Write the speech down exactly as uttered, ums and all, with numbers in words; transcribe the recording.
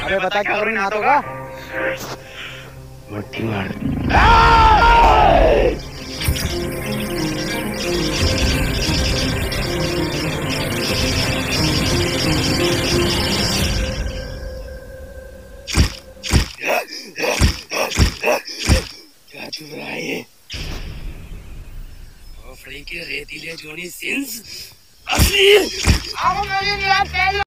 अबे बता क्या करूँ इन हाथों का? मुट्ठी मार। क्या चुभ रहा है ये? के रेतीले जोनी सिंस असली।